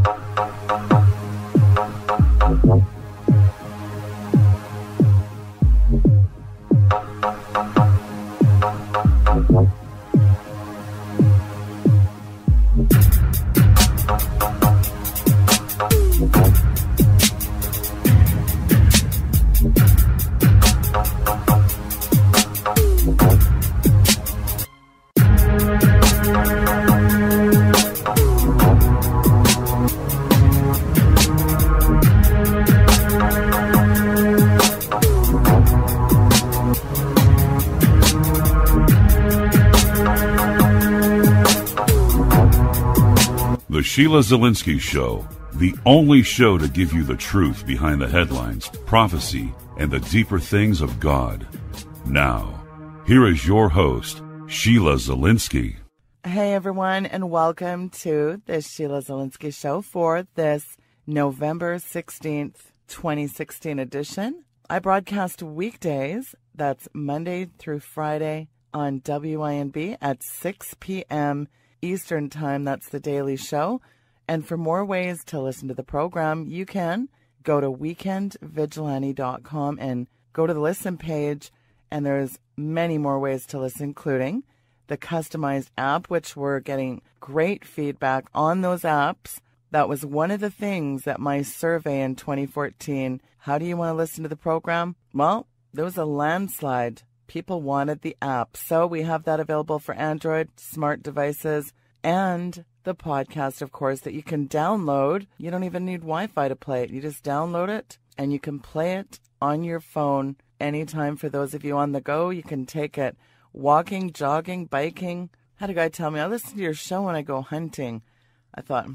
The Sheila Zielinski Show, the only show to give you the truth behind the headlines, prophecy, and the deeper things of God. Now, here is your host, Sheila Zielinski. Hey everyone, and welcome to the Sheila Zielinski Show for this November 16th, 2016 edition. I broadcast weekdays, that's Monday through Friday, on WINB at 6 p.m. Eastern Time. That's the daily show. And for more ways to listen to the program, you can go to weekendvigilante.com and go to the listen page. And there's many more ways to listen, including the customized app, which we're getting great feedback on those apps. That was one of the things that my survey in 2014, how do you want to listen to the program? Well, there was a landslide. People wanted the app. So we have that available for Android, smart devices, and the podcast, of course, that you can download. You don't even need Wi-Fi to play it. You just download it, and you can play it on your phone anytime. For those of you on the go, you can take it walking, jogging, biking. I had a guy tell me, I listen to your show when I go hunting. I thought,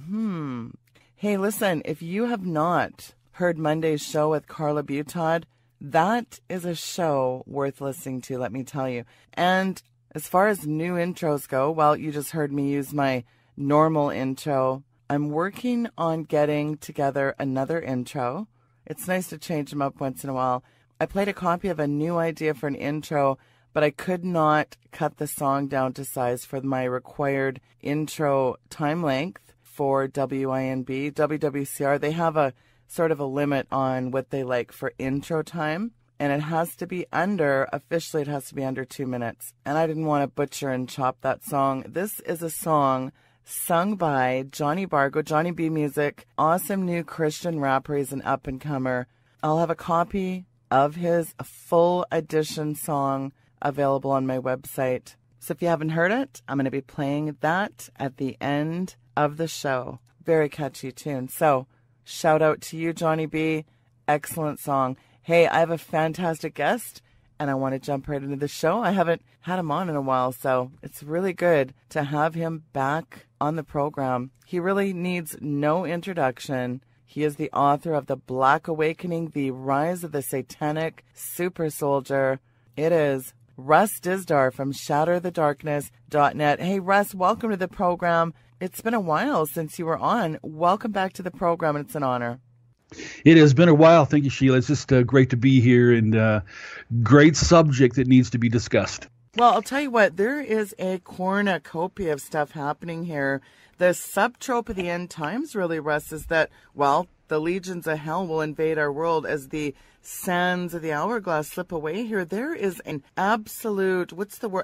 Hey, listen, if you have not heard Monday's show with Carla Butod, that is a show worth listening to, let me tell you. And as far as new intros go, well, you just heard me use my normal intro. I'm working on getting together another intro. It's nice to change them up once in a while. I played a copy of a new idea for an intro, but I could not cut the song down to size for my required intro time length for WINB, WWCR. They have a sort of a limit on what they like for intro time, and it has to be officially it has to be under 2 minutes. And I didn't want to butcher and chop that song. This is a song sung by Johnny Bargo, Johnny B Music, awesome new Christian rapper. He's an up-and-comer. I'll have a copy of his full edition song available on my website. So if you haven't heard it, I'm going to be playing that at the end of the show. Very catchy tune. So shout out to you, Johnny B. Excellent song. Hey, I have a fantastic guest, and I want to jump right into the show. I haven't had him on in a while, so it's really good to have him back on the program. He really needs no introduction. He is the author of The Black Awakening, The Rise of the Satanic Super Soldier. It is Russ Dizdar from ShatterTheDarkness.net. Hey, Russ, welcome to the program. It's been a while since you were on. Welcome back to the program. It's an honor. It has been a while. Thank you, Sheila. It's just great to be here, and great subject that needs to be discussed. Well, I'll tell you what, there is a cornucopia of stuff happening here. The subtrope of the end times, really, Russ, is that, well, the legions of hell will invade our world as the sands of the hourglass slip away here. There is an absolute,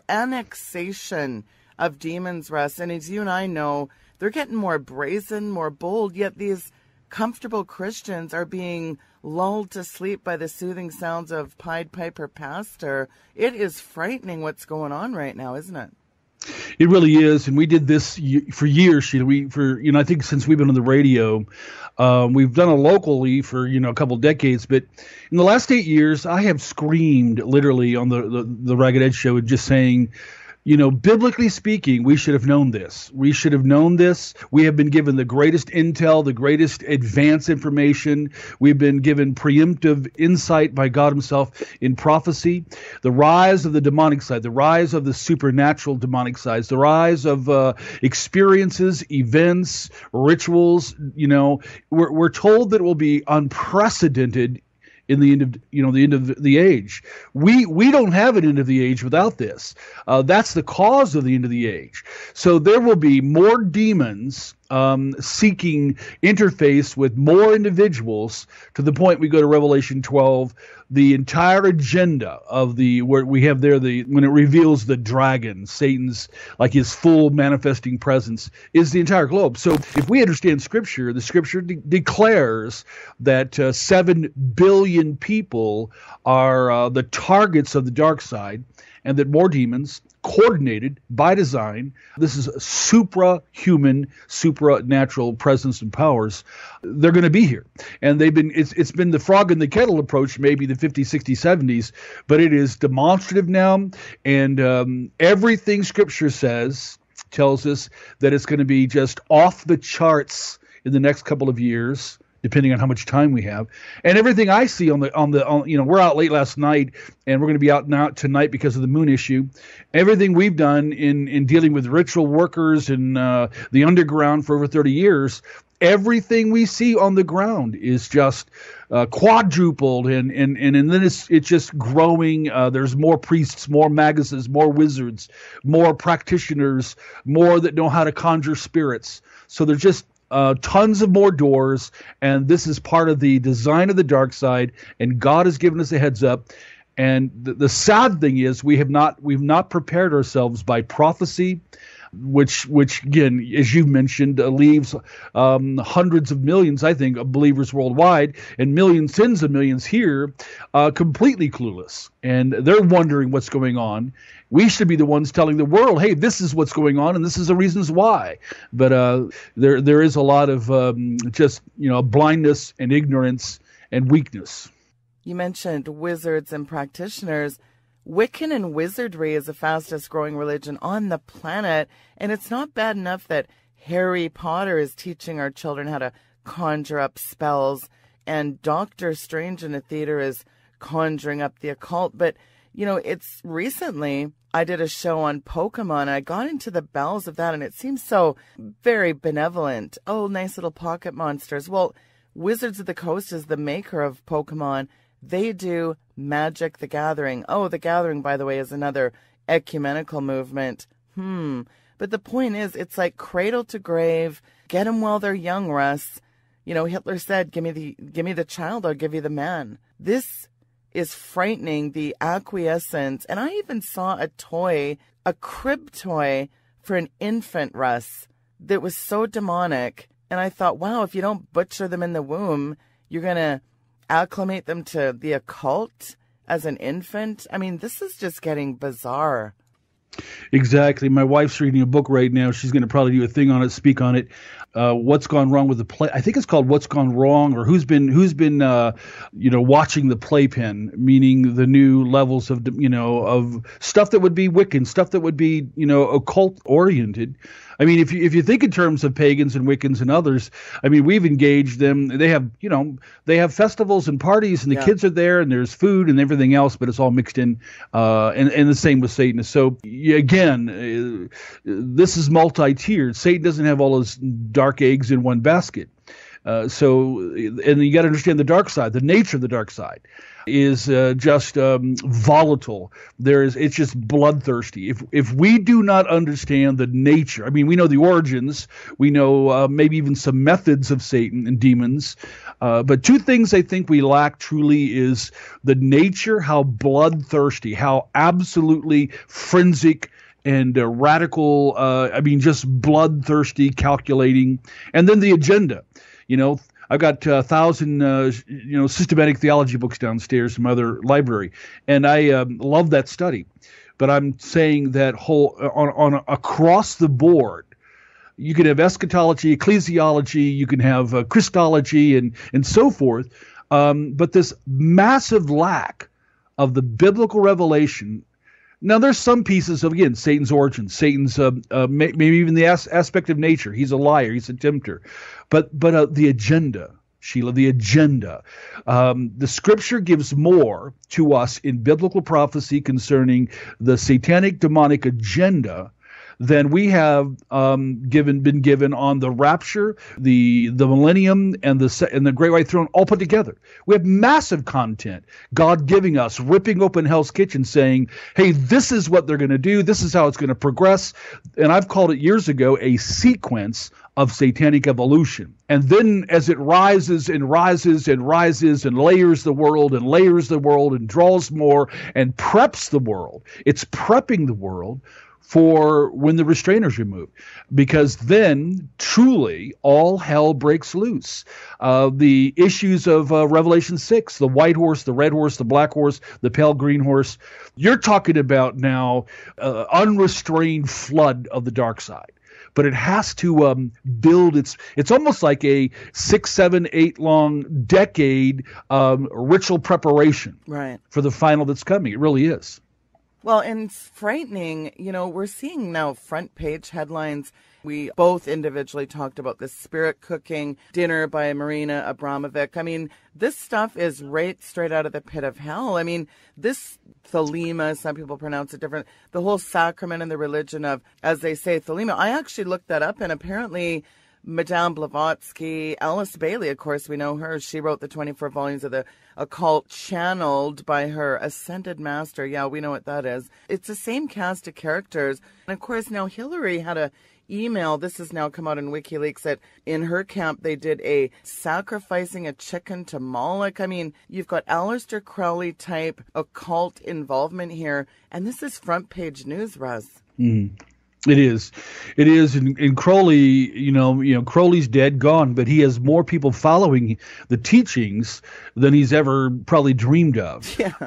annexation of demons, Russ. And as you and I know, they're getting more brazen, more bold, yet these comfortable Christians are being lulled to sleep by the soothing sounds of Pied Piper Pastor. It is frightening what's going on right now, isn't it? It really is, and we did this for years, Sheila. I think since we've been on the radio, we've done it locally for a couple of decades. But in the last 8 years, I have screamed literally on the Ragged Edge show, just saying, biblically speaking, we should have known this. We should have known this. We have been given the greatest intel, the greatest advanced information. We've been given preemptive insight by God himself in prophecy. The rise of the demonic side, the rise of the supernatural demonic side, the rise of experiences, events, rituals. We're told that it will be unprecedented in the end of the end of the age. We don't have an end of the age without this. That's the cause of the end of the age. So there will be more demons seeking interface with more individuals to the point we go to Revelation 12, the entire agenda of where we have there when it reveals the dragon, Satan's, like his full manifesting presence, is the entire globe. So if we understand Scripture, the Scripture declares that 7 billion people are the targets of the dark side, and that more demons, coordinated by design, this is suprahuman, supranatural presence and powers, they're going to be here. And it's been the frog in the kettle approach, maybe the 50s, 60s, 70s, but it is demonstrative now. And everything Scripture tells us that it's going to be just off the charts in the next couple of years, depending on how much time we have. And everything I see on we're out late last night, and we're going to be out now tonight because of the moon issue. Everything we've done in dealing with ritual workers and the underground for over 30 years, everything we see on the ground is just quadrupled, and then it's just growing. There's more priests, more maguses, more wizards, more practitioners, more that know how to conjure spirits. So there's just tons of more doors, and this is part of the design of the dark side, and God has given us a heads up. And the sad thing is we've not prepared ourselves by prophecy, which again, as you mentioned, leaves hundreds of millions, I think, of believers worldwide, and millions, tens of millions here, completely clueless, and they're wondering what's going on. We should be the ones telling the world, hey, this is what's going on, and this is the reasons why. But there is a lot of blindness and ignorance and weakness. You mentioned wizards and practitioners. Wiccan and wizardry is the fastest growing religion on the planet, and it's not bad enough that Harry Potter is teaching our children how to conjure up spells, and Doctor Strange in the theater is conjuring up the occult. But, it's recently I did a show on Pokemon, and I got into the bowels of that, and it seems so very benevolent. Oh, nice little pocket monsters. Well, Wizards of the Coast is the maker of Pokemon. They do Magic the Gathering. Oh, the Gathering, by the way, is another ecumenical movement. But the point is, it's like cradle to grave. Get them while they're young, Russ. Hitler said, give me the child, I'll give you the man. This is frightening, the acquiescence. And I even saw a crib toy for an infant, Russ, that was so demonic. And I thought, wow, if you don't butcher them in the womb, you're going to acclimate them to the occult as an infant. I mean, this is just getting bizarre. Exactly. My wife's reading a book right now. She's going to probably do a thing on it, speak on it. What's gone wrong with the play? I think it's called "What's Gone Wrong," or who's been watching the playpen, meaning the new levels of of stuff that would be Wiccan, stuff that would be occult oriented. I mean, if you think in terms of pagans and Wiccans and others, I mean, we've engaged them. They have festivals and parties, and the kids are there, and there's food and everything else, but it's all mixed in. And the same with Satanists. So again, this is multi-tiered. Satan doesn't have all his dark eggs in one basket. And you got to understand the dark side. The nature of the dark side is just volatile. It's just bloodthirsty. If we do not understand the nature, I mean, we know the origins, we know maybe even some methods of Satan and demons, but two things I think we lack truly is the nature, how bloodthirsty, how absolutely frenzic and radical, just bloodthirsty, calculating, and then the agenda. I've got 1,000, systematic theology books downstairs in my other library, and I love that study. But I'm saying that on across the board, you can have eschatology, ecclesiology, you can have Christology, and so forth. But this massive lack of the biblical revelation. Now, there's some pieces of, again, Satan's origin, Satan's maybe even the aspect of nature. He's a liar. He's a tempter. But the agenda, Sheila, the agenda. The Scripture gives more to us in biblical prophecy concerning the satanic demonic agenda than we have been given on the rapture, the millennium, and the Great White Throne all put together. We have massive content. God giving us, ripping open Hell's Kitchen, saying, "Hey, this is what they're going to do. This is how it's going to progress." And I've called it years ago a sequence of satanic evolution. And then as it rises and rises and rises and layers the world and draws more and preps the world, it's prepping the world for when the restrainer is removed, because then truly all hell breaks loose. The issues of Revelation 6, the white horse, the red horse, the black horse, the pale green horse, you're talking about now unrestrained flood of the dark side. But it has to build it's almost like a 6, 7, 8 long decade ritual preparation for the final that's coming. It really is. Well, and it's frightening. We're seeing now front page headlines. We both individually talked about the spirit cooking dinner by Marina Abramovic. I mean, this stuff is right straight out of the pit of hell. I mean, this thelema, some people pronounce it different, the whole sacrament and the religion of, as they say, thelema. I actually looked that up, and apparently Madame Blavatsky, Alice Bailey, of course, we know her. She wrote the 24 volumes of the occult channeled by her ascended master. Yeah, we know what that is. It's the same cast of characters. And of course, now Hillary had a email, this has now come out in WikiLeaks, that in her camp they did a sacrificing a chicken to Moloch. I mean, you've got Aleister Crowley type occult involvement here, and this is front page news, Russ. It is. And Crowley, Crowley's dead, gone, but he has more people following the teachings than he's ever probably dreamed of. Yeah.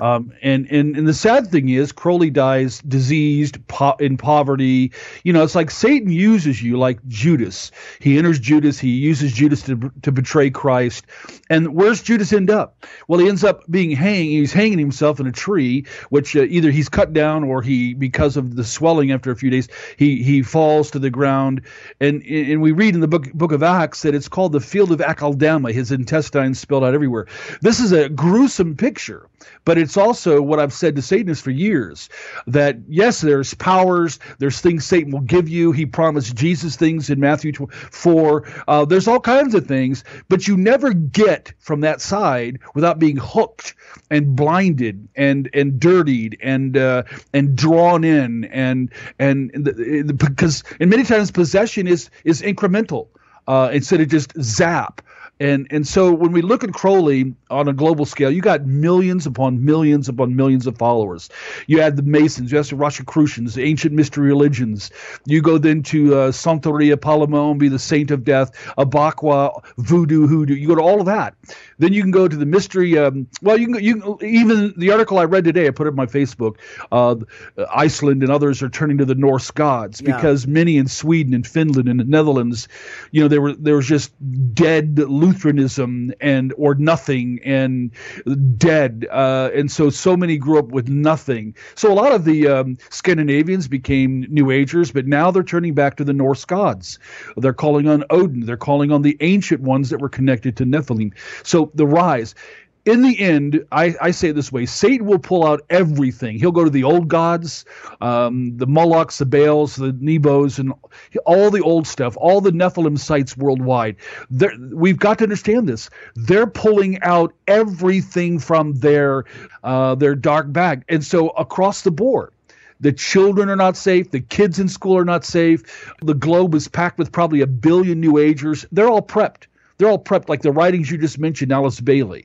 And the sad thing is, Crowley dies diseased, in poverty. It's like Satan uses you like Judas. He enters Judas. He uses Judas to betray Christ. And where's Judas end up? Well, he ends up being He's hanging himself in a tree, which either he's cut down or because of the swelling after a few days, he falls to the ground, and we read in the book of Acts that it's called the field of Akeldama, his intestines spilled out everywhere. This is a gruesome picture, but it's also what I've said to Satanists for years, that yes, there's powers, there's things Satan will give you. He promised Jesus things in Matthew 4. There's all kinds of things, but you never get from that side without being hooked and blinded and dirtied and drawn in because many times possession is incremental instead of just zap. And so when we look at Crowley on a global scale, you got millions upon millions upon millions of followers. You had the Masons, you had the Rosicrucians, the ancient mystery religions. You go then to Santeria Palomon, be the saint of death, Abakwa, voodoo, hoodoo. You go to all of that. Then you can go to the mystery. You can even the article I read today, I put it on my Facebook. Iceland and others are turning to the Norse gods because many in Sweden and Finland and the Netherlands, there was just dead Lutheranism or nothing and dead, and so many grew up with nothing. So a lot of the Scandinavians became New Agers, but now they're turning back to the Norse gods. They're calling on Odin. They're calling on the ancient ones that were connected to Nephilim. So the rise. In the end, I say it this way, Satan will pull out everything. He'll go to the old gods, the Molochs, the Baals, the Nebos, and all the old stuff, all the Nephilim sites worldwide. We've got to understand this. They're pulling out everything from their dark bag. And so across the board, the children are not safe. The kids in school are not safe. The globe is packed with probably 1 billion New Agers. They're all prepped. They're all prepped, like the writings you just mentioned, Alice Bailey.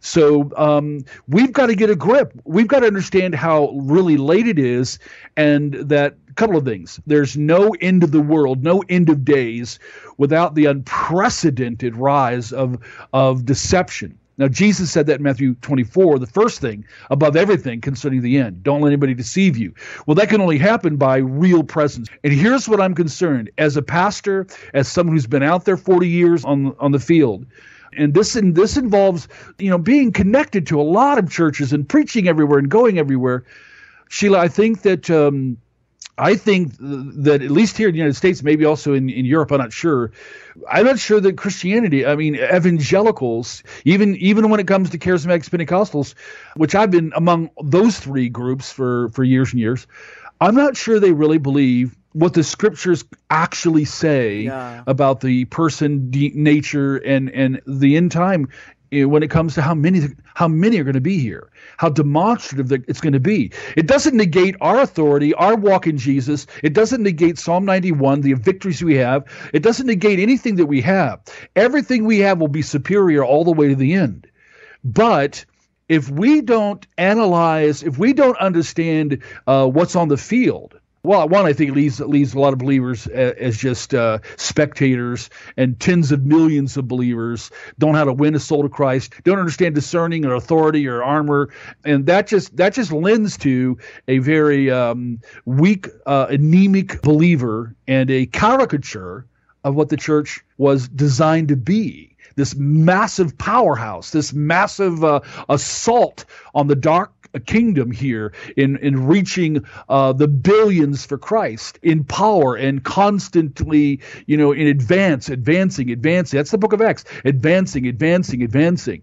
So we've got to get a grip. We've got to understand how really late it is, and that a couple of things. There's no end of the world, no end of days without the unprecedented rise of deception. Now, Jesus said that in Matthew 24, the first thing above everything concerning the end. Don't let anybody deceive you. Well, that can only happen by real presence. And here's what I'm concerned. As a pastor, as someone who's been out there 40 years on the field, and this involves, being connected to a lot of churches and preaching everywhere and going everywhere. Sheila, I think that at least here in the United States, maybe also in Europe, I'm not sure that Christianity, evangelicals, even when it comes to charismatics, Pentecostals, which I've been among those three groups for years and years, I'm not sure they really believe what the scriptures actually say about the person, nature, and the end time, when it comes to how many are going to be here, how demonstrative it's going to be. It doesn't negate our authority, our walk in Jesus. It doesn't negate Psalm 91, the victories we have. It doesn't negate anything that we have. Everything we have will be superior all the way to the end. But if we don't analyze, if we don't understand what's on the field, well, one, I think it leaves a lot of believers as just spectators, and tens of millions of believers don't know how to win a soul to Christ, don't understand discerning or authority or armor, and that just lends to a very weak, anemic believer and a caricature of what the church was designed to be. This massive powerhouse, this massive assault on the dark kingdom here in reaching the billions for Christ in power and constantly, in advancing. That's the book of Acts, advancing.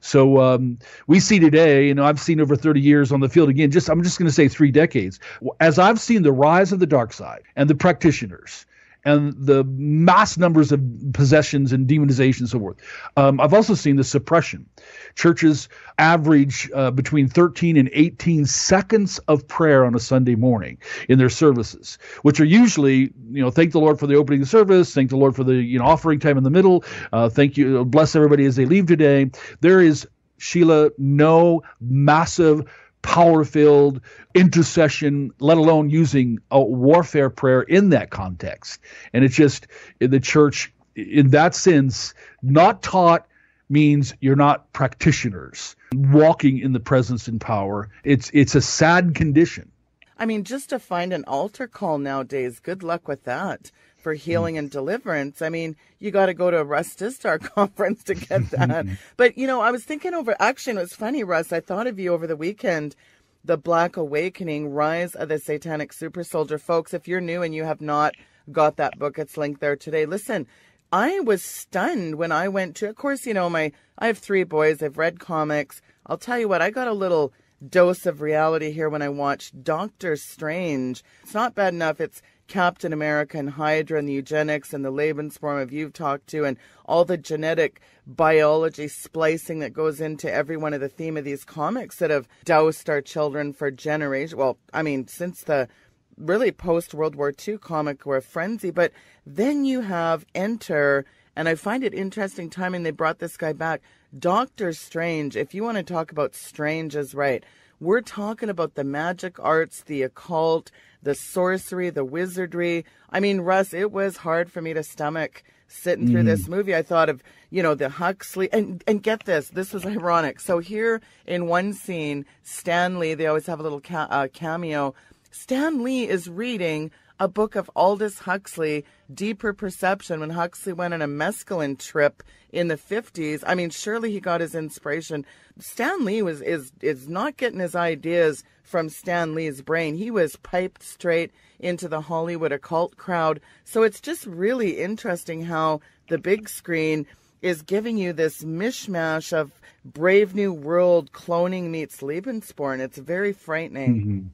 So we see today, I've seen over 30 years on the field again, I'm just going to say 3 decades, as I've seen the rise of the dark side and the practitioners and the mass numbers of possessions and demonization and so forth. I've also seen the suppression. Churches average between 13 and 18 seconds of prayer on a Sunday morning in their services, which are usually, thank the Lord for the opening of the service, thank the Lord for the offering time in the middle, thank you, bless everybody as they leave today. There is, Sheila, no massive power-filled intercession, let alone using a warfare prayer in that context. And it's just, the church, in that sense, not taught means you're not practitioners walking in the presence and power. It's a sad condition. I mean, just to find an altar call nowadays, good luck with that for healing and deliverance. I mean, you got to go to a Russ Dizdar conference to get that. But, I was thinking actually, it was funny, Russ, I thought of you over the weekend, The Black Awakening, Rise of the Satanic Super Soldier. Folks, if you're new and you have not got that book, it's linked there today. Listen, I was stunned when I went to, of course, I have 3 boys, I've read comics. I'll tell you what, I got a little dose of reality here when I watched Doctor Strange. It's not bad enough. It's Captain America and Hydra and the eugenics and the Lebensform of you've talked to and all the genetic biology splicing that goes into every one of the theme of these comics that have doused our children for generations. Well, I mean, since the really post-World War II comic or frenzy. But then you have Enter, and I find it interesting timing they brought this guy back, Doctor Strange. If you want to talk about strange is right. We're talking about the magic arts, the occult, the sorcery, the wizardry. I mean, Russ, it was hard for me to stomach sitting through this movie. I thought of, the Huxley, and get this was ironic. So here in one scene, Stan Lee, they always have a little cameo. Stan Lee is reading a book of Aldous Huxley, Deeper Perception, when Huxley went on a mescaline trip in the 50s. I mean, surely he got his inspiration. Stan Lee is not getting his ideas from Stan Lee's brain. He was piped straight into the Hollywood occult crowd. So it's just really interesting how the big screen is giving you this mishmash of Brave New World cloning meets Lebensborn. It's very frightening.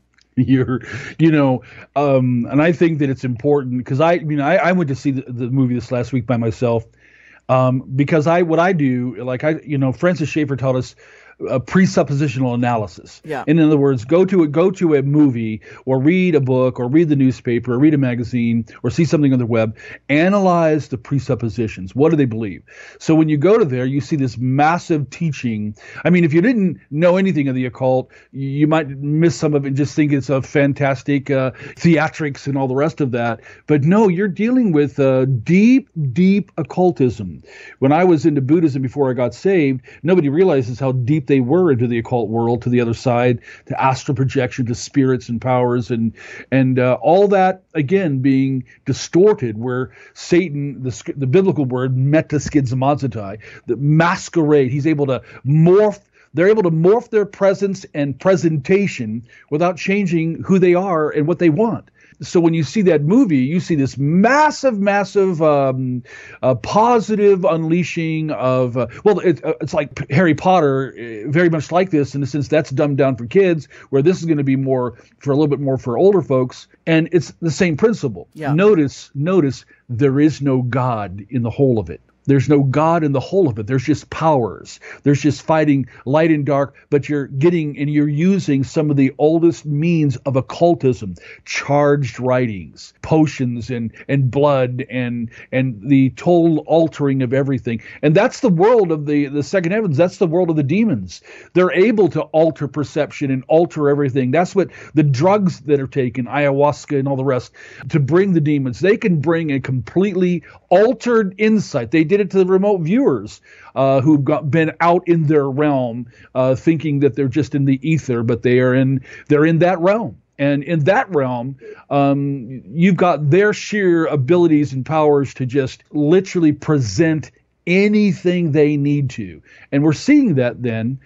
And I think that it's important because I went to see the movie this last week by myself because Francis Schaeffer taught us presuppositional analysis. Yeah. In other words, go to a movie or read a book or read the newspaper or read a magazine or see something on the web, analyze the presuppositions. What do they believe? So when you go to there, you see this massive teaching. I mean, if you didn't know anything of the occult, you might miss some of it and just think it's a fantastic theatrics and all the rest of that. But no, you're dealing with deep, deep occultism. When I was into Buddhism before I got saved, nobody realizes how deep they were into the occult world, to the other side, to astral projection, to spirits and powers, and all that again being distorted, where Satan, the biblical word metaschizomatitai, the masquerade, he's able to morph. They're able to morph their presence and presentation without changing who they are and what they want. so when you see that movie, you see this massive positive unleashing of it's like Harry Potter, very much like this in the sense that's dumbed down for kids, where this is going to be more for a little bit more for older folks, and it's the same principle. Yeah. Notice there is no God in the whole of it. There's no God in the whole of it. There's just powers. There's just fighting light and dark, but you're using some of the oldest means of occultism, charged writings, potions and blood and the total altering of everything. And that's the world of the second heavens. That's the world of the demons. They're able to alter perception and alter everything. That's what the drugs that are taken, ayahuasca and all the rest, to bring the demons. They can bring a completely altered insight. They did it to the remote viewers who've been out in their realm, thinking that they're just in the ether, but they're in that realm. And in that realm, you've got their sheer abilities and powers to just literally present anything they need to. And we're seeing that then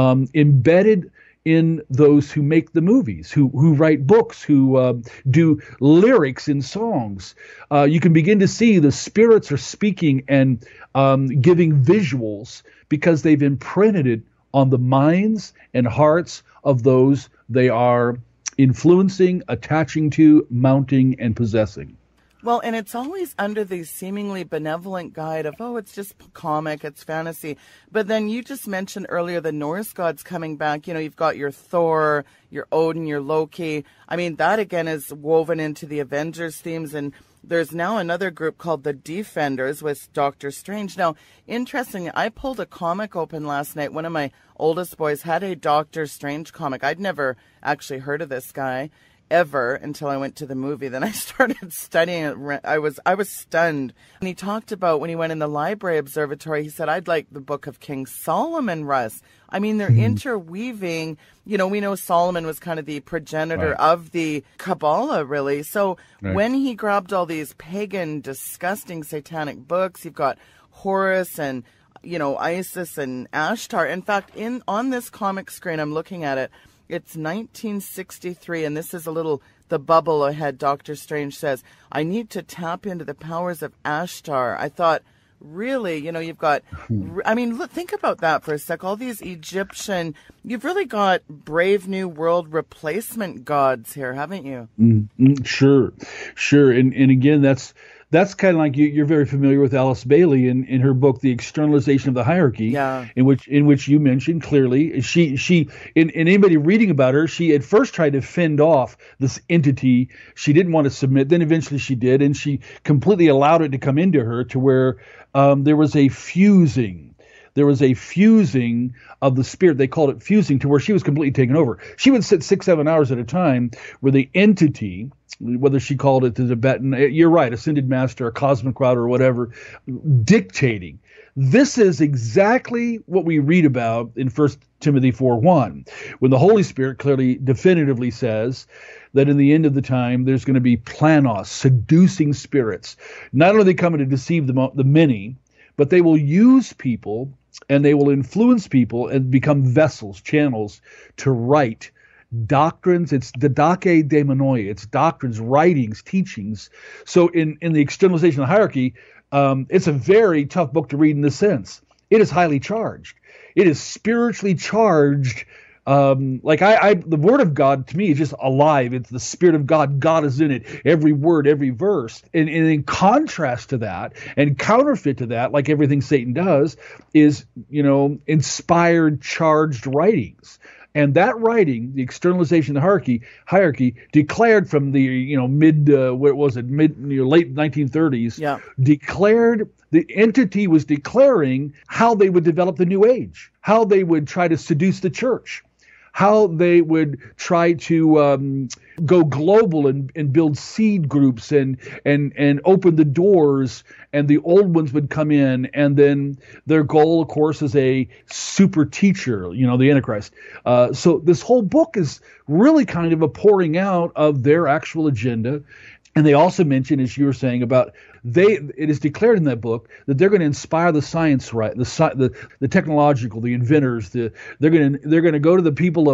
embedded in those who make the movies, who write books, who do lyrics in songs. You can begin to see the spirits are speaking and giving visuals because they've imprinted it on the minds and hearts of those they are influencing, attaching to, mounting, and possessing. Well, and it's always under the seemingly benevolent guide of, oh, it's just comic, it's fantasy. But then you just mentioned earlier the Norse gods coming back. You know, you've got your Thor, your Odin, your Loki. I mean, that again is woven into the Avengers themes. And there's now another group called the Defenders with Doctor Strange. Now, interestingly, I pulled a comic open last night. One of my oldest boys had a Doctor Strange comic. I'd never actually heard of this guy ever until I went to the movie. Then I started studying it. I was stunned. And he talked about when he went in the library observatory, he said, I'd like the book of King Solomon, Russ. I mean, they're interweaving. You know, we know Solomon was kind of the progenitor of the Kabbalah, really. So when he grabbed all these pagan, disgusting, satanic books, you've got Horus and, you know, Isis and Ashtar. In fact, on this comic screen, I'm looking at it, it's 1963, and this is the bubble ahead. Doctor Strange says, I need to tap into the powers of Ashtar. I thought, really, you know, you've got, I mean, look, think about that for a sec. All these Egyptian, you've really got Brave New World replacement gods here, haven't you? Sure. And again, that's kind of like you're very familiar with Alice Bailey in her book, The Externalization of the Hierarchy, in which you mentioned clearly, she in anybody reading about her, she at first tried to fend off this entity. She didn't want to submit. Then eventually she did, and she completely allowed it to come into her to where there was a fusing. There was a fusing of the spirit. They called it fusing, to where she was completely taken over. She would sit 6-7 hours at a time where the entity, whether she called it the Tibetan, you're right, ascended master, a cosmic router or whatever, dictating. This is exactly what we read about in 1 Timothy 4:1, when the Holy Spirit clearly, definitively says that in the end of the time, there's going to be planos, seducing spirits. Not only are they coming to deceive the many, but they will use people and they will influence people and become vessels, channels to write doctrines. It's the Dake Daemonoi. It's doctrines, writings, teachings. So in the externalization of the hierarchy, it's a very tough book to read in this sense. It is highly charged. It is spiritually charged. The word of God to me is just alive. It's the Spirit of God. God is in it. Every word, every verse. And in contrast to that and counterfeit to that, like everything Satan does, is, inspired, charged writings. And that writing, the externalization of the hierarchy, declared from the late 1930s. Declared, the entity was declaring how they would develop the New Age, how they would try to seduce the church, how they would try to go global and build seed groups and open the doors, and the old ones would come in, and then their goal, of course, is a super teacher, the Antichrist. So this whole book is really kind of a pouring out of their actual agenda. And they also mention, as you were saying, about it is declared in that book that they're going to inspire the science, right? The technological, the inventors. They're going to go to the people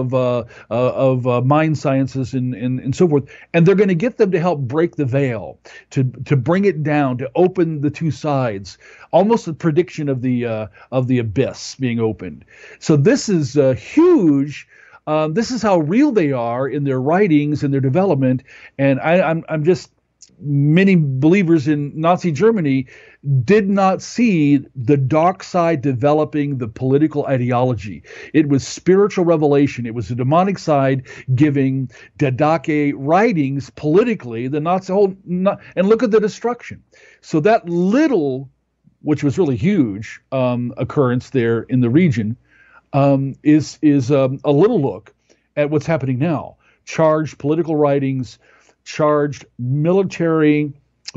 of mind sciences and so forth, and they're going to get them to help break the veil, to bring it down, to open the two sides, almost a prediction of the abyss being opened. So this is huge. This is how real they are in their writings and their development. And I'm just, many believers in Nazi Germany did not see the dark side developing the political ideology. It was spiritual revelation. It was the demonic side giving Didache writings politically, the Nazi whole, and look at the destruction. So that little, which was really huge, occurrence there in the region, is a little look at what's happening now. Charged political writings, charged military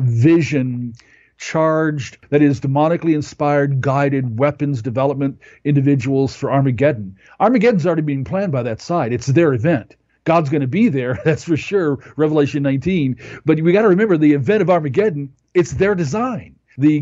vision, charged, that is, demonically inspired, guided weapons development individuals for Armageddon. Armageddon's already being planned by that side. It's their event. God's going to be there, that's for sure, Revelation 19. But we got to remember the event of Armageddon, it's their design. The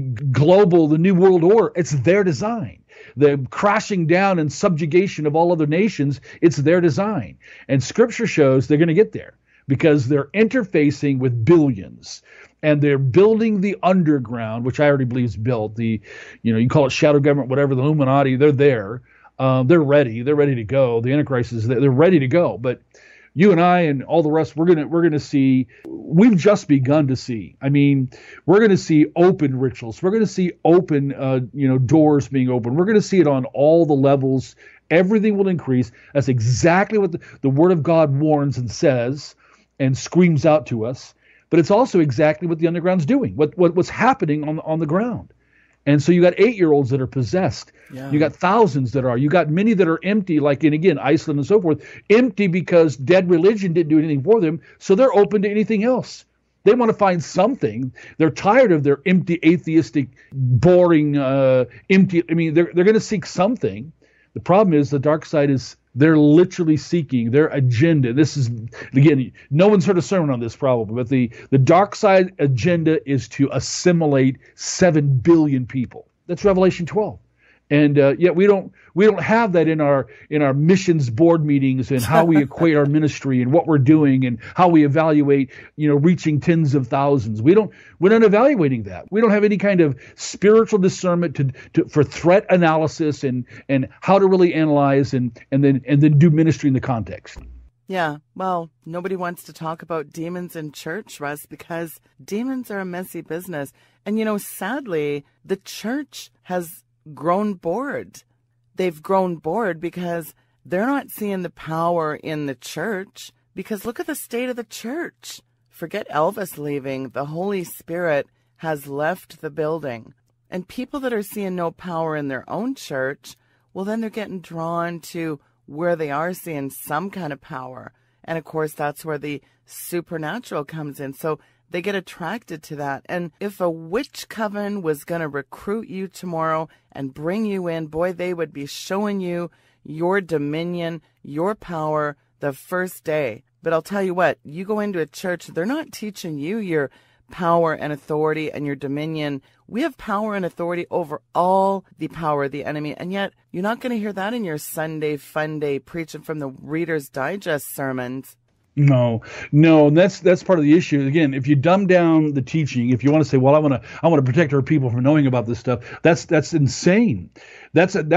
New World Order, it's their design. The crashing down and subjugation of all other nations, it's their design. And Scripture shows they're going to get there because they're interfacing with billions. And they're building the underground, which I already believe is built. You call it shadow government, whatever, the Illuminati, they're there. They're ready. They're ready to go. The Antichrist is there. They're ready to go. But you and I and all the rest, we're gonna see. We've just begun to see. I mean, we're gonna see open rituals. We're gonna see open, doors being open. We're gonna see it on all the levels. Everything will increase. That's exactly what the Word of God warns and says and screams out to us. But it's also exactly what the underground's doing. What's happening on the ground. And so you got 8-year-olds that are possessed. Yeah. You got thousands that are. You got many that are empty, like in, again, Iceland and so forth, empty because dead religion didn't do anything for them, so they're open to anything else. They want to find something. They're tired of their empty, atheistic, boring, empty. I mean, they're going to seek something. The problem is the dark side is they're literally seeking their agenda. This is, again, no one's heard a sermon on this probably, but the dark side agenda is to assimilate 7 billion people. That's Revelation 12. And yet we don't have that in our missions board meetings and how we equate our ministry and what we're doing and how we evaluate, reaching tens of thousands. We're not evaluating that. We don't have any kind of spiritual discernment for threat analysis and how to really analyze and then do ministry in the context. Yeah, well, nobody wants to talk about demons in church, Russ, because demons are a messy business. And sadly, the church has grown bored. They've grown bored because they're not seeing the power in the church, because look at the state of the church. Forget Elvis leaving. The Holy Spirit has left the building. And people that are seeing no power in their own church, well, then they're getting drawn to where they are seeing some kind of power. And of course, that's where the supernatural comes in. So they get attracted to that. And if a witch coven was going to recruit you tomorrow and bring you in, boy, they would be showing you your dominion, your power the first day. But I'll tell you what, you go into a church, they're not teaching you your power and authority and your dominion. We have power and authority over all the power of the enemy. And yet you're not going to hear that in your Sunday fun day preaching from the Reader's Digest sermons. No, that's part of the issue. Again, if you dumb down the teaching, if you want to say, well, I want to protect our people from knowing about this stuff, that's insane. That's an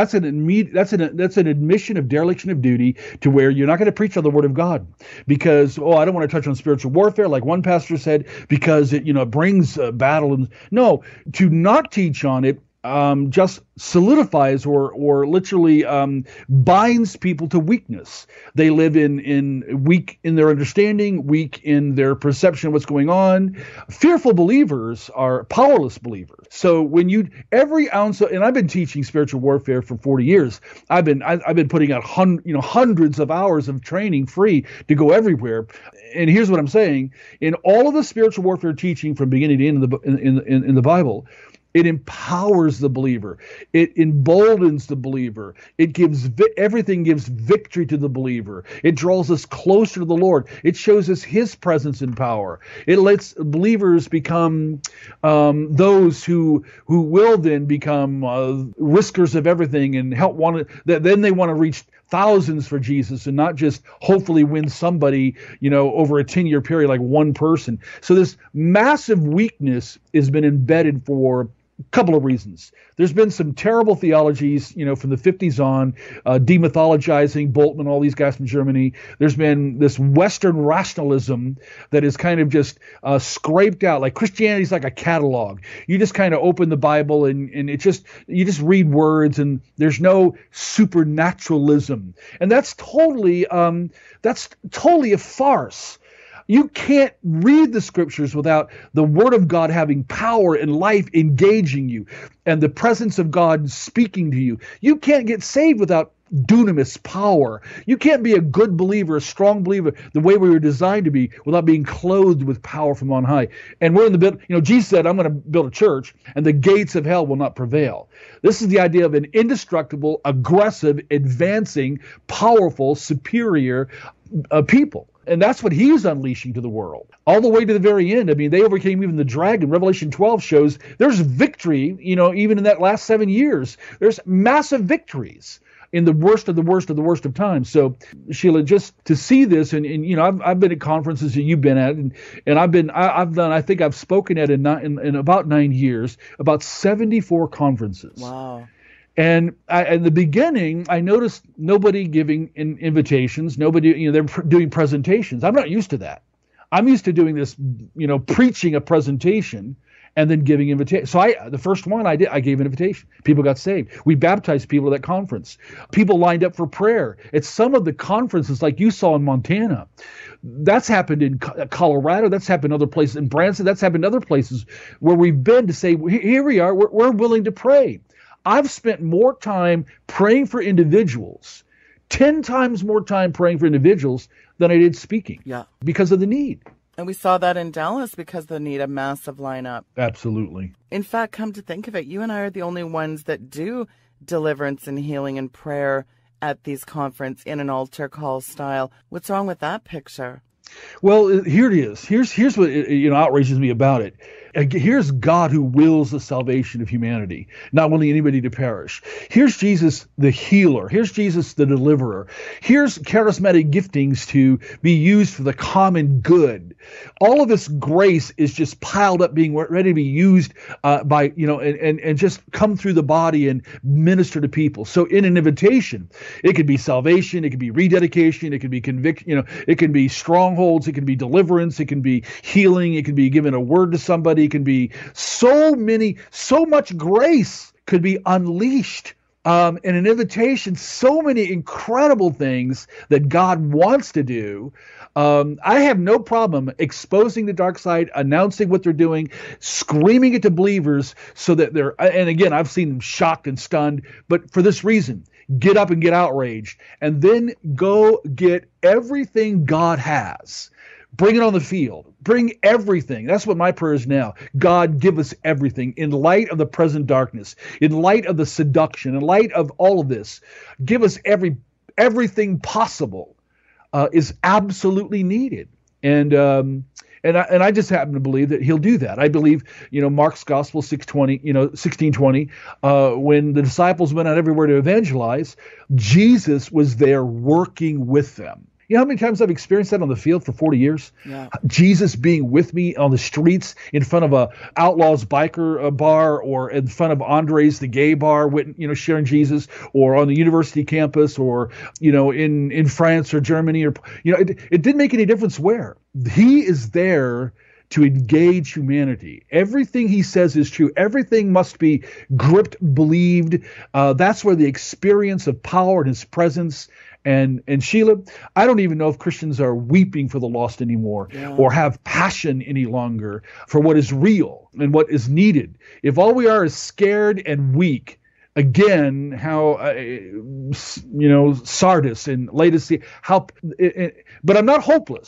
admission of dereliction of duty, to where you're not going to preach on the Word of God because, I don't want to touch on spiritual warfare, like one pastor said, because it brings battle. And no, to not teach on it just solidifies or literally binds people to weakness. They live in weak in their understanding, weak in their perception of what's going on. Fearful believers are powerless believers. So when every ounce of, and I've been teaching spiritual warfare for 40 years. I've been putting out hundreds of hours of training free to go everywhere. And here's what I'm saying: in all of the spiritual warfare teaching from beginning to end in the Bible, It empowers the believer. It emboldens the believer. It gives everything gives victory to the believer. It draws us closer to the Lord. It shows us His presence and power. It lets believers become those who will then become riskers of everything and help then they want to reach thousands for Jesus and not just hopefully win somebody, over a 10-year period like one person. So this massive weakness has been embedded for a couple of reasons. There's been some terrible theologies, from the 50s on, demythologizing Boltman, all these guys from Germany. There's been this Western rationalism that is kind of just scraped out. Like Christianity's like a catalog. You just kind of open the Bible and you just read words, and there's no supernaturalism. And that's totally a farce. You can't read the scriptures without the word of God having power and life engaging you and the presence of God speaking to you. You can't get saved without dunamis power. You can't be a good believer, a strong believer, the way we were designed to be, without being clothed with power from on high. And we're in the middle. Jesus said, I'm going to build a church and the gates of hell will not prevail. This is the idea of an indestructible, aggressive, advancing, powerful, superior people. And that's what He's unleashing to the world, all the way to the very end. I mean, they overcame even the dragon. Revelation 12 shows there's victory, even in that last 7 years. There's massive victories in the worst of the worst of the worst of times. So, Sheila, just to see this, and I've been at conferences that you've been at, and I think I've spoken at in about 9 years, about 74 conferences. Wow. And in the beginning, I noticed nobody giving invitations, nobody, they're doing presentations. I'm not used to that. I'm used to doing this, preaching a presentation and then giving invitations. So the first one I gave an invitation. People got saved. We baptized people at that conference. People lined up for prayer. At some of the conferences like you saw in Montana. That's happened in Colorado. That's happened in other places, in Branson. That's happened in other places where we've been to say, here we are, we're willing to pray. I've spent more time praying for individuals, 10 times more time praying for individuals than I did speaking. Yeah. Because of the need. And we saw that in Dallas because they need a massive lineup. Absolutely. In fact, come to think of it, you and I are the only ones that do deliverance and healing and prayer at these conferences in an altar call style. What's wrong with that picture? Well, here it is. Here's what outrages me about it. Here's God who wills the salvation of humanity, not willing anybody to perish. Here's Jesus the healer. Here's Jesus the deliverer. Here's charismatic giftings to be used for the common good. All of this grace is just piled up, being ready to be used and just come through the body and minister to people. So in an invitation, it could be salvation, it could be rededication, it could be conviction, it can be strongholds, it can be deliverance, it can be healing, it can be giving a word to somebody. It can be so much grace could be unleashed in an invitation, so many incredible things that God wants to do. I have no problem exposing the dark side, announcing what they're doing, screaming it to believers so that and again, I've seen them shocked and stunned, but for this reason, get up and get outraged, and then go get everything God has. Bring it on the field. Bring everything. That's what my prayer is now. God, give us everything in light of the present darkness, in light of the seduction, in light of all of this. Give us everything possible is absolutely needed. And I just happen to believe that He'll do that. I believe, Mark's Gospel 16:20, when the disciples went out everywhere to evangelize, Jesus was there working with them. You know how many times I've experienced that on the field for 40 years? Yeah. Jesus being with me on the streets in front of a Outlaws biker bar, or in front of Andre's the gay bar, sharing Jesus, or on the university campus, or in France or Germany, or it didn't make any difference where. He is there to engage humanity. Everything He says is true. Everything must be gripped, believed. That's where the experience of power and His presence. And Sheila, I don't even know if Christians are weeping for the lost anymore, or have passion any longer for what is real and what is needed. If all we are is scared and weak, again, how Sardis and Laodicea, but I'm not hopeless,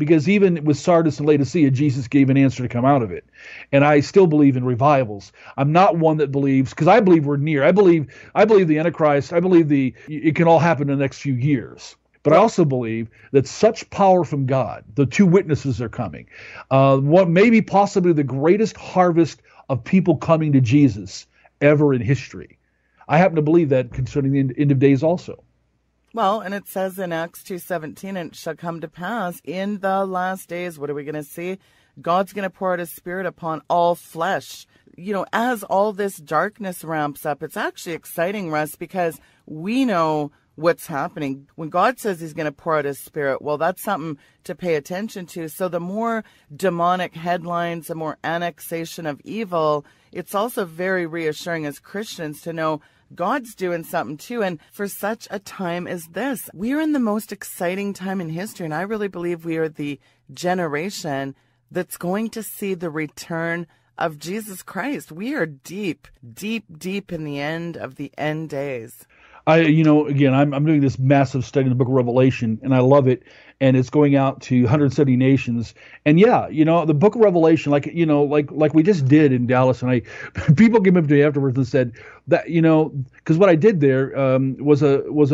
because even with Sardis and Laodicea, Jesus gave an answer to come out of it. And I still believe in revivals. I'm not one that believes, because I believe we're near. I believe the Antichrist. I believe it can all happen in the next few years. But I also believe that such power from God, the two witnesses are coming. What maybe possibly the greatest harvest of people coming to Jesus ever in history. I happen to believe that concerning the end of days also. Well, and it says in Acts 2:17, and it shall come to pass in the last days, what are we going to see? God's going to pour out his Spirit upon all flesh. You know, as all this darkness ramps up, it's actually exciting, Russ, because we know what's happening. When God says he's going to pour out his Spirit, well, that's something to pay attention to. So the more demonic headlines, the more annexation of evil, it's also very reassuring as Christians to know God's doing something too. And for such a time as this, we are in the most exciting time in history. And I really believe we are the generation that's going to see the return of Jesus Christ. We are deep, deep, deep in the end of the end days. Again, I'm doing this massive study in the book of Revelation, and I love it. And it's going out to 170 nations. And yeah, the book of Revelation, like we just did in Dallas, and people came up to me afterwards and said that, because what I did there was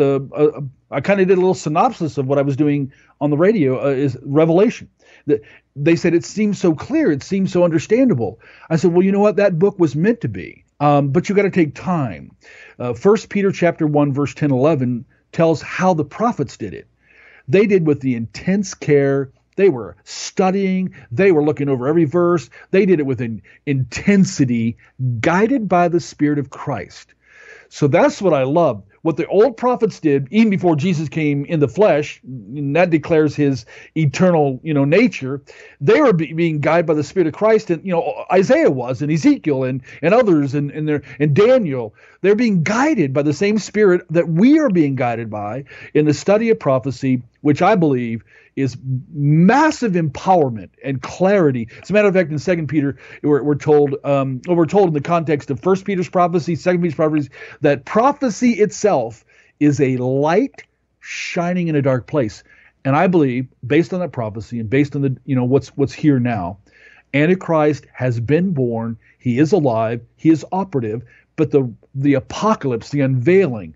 I kind of did a little synopsis of what I was doing on the radio is Revelation. They said it seems so clear, it seems so understandable. I said, well, you know what? That book was meant to be. But you got to take time. 1 Peter chapter 1, verse 10, 11 tells how the prophets did it. They did with the intense care. They were studying. They were looking over every verse. They did it with an intensity guided by the Spirit of Christ. So that's what I love. What the old prophets did, even before Jesus came in the flesh, and that declares his eternal, nature. They were being guided by the Spirit of Christ, and Isaiah was, and Ezekiel, and others, and Daniel. They're being guided by the same Spirit that we are being guided by in the study of prophecy, which I believe is massive empowerment and clarity. As a matter of fact, in 2 Peter, we're told in the context of 1 Peter's prophecy, 2 Peter's prophecy, that prophecy itself is a light shining in a dark place. And I believe, based on that prophecy and based on the what's here now, Antichrist has been born. He is alive. He is operative. But the apocalypse, the unveiling,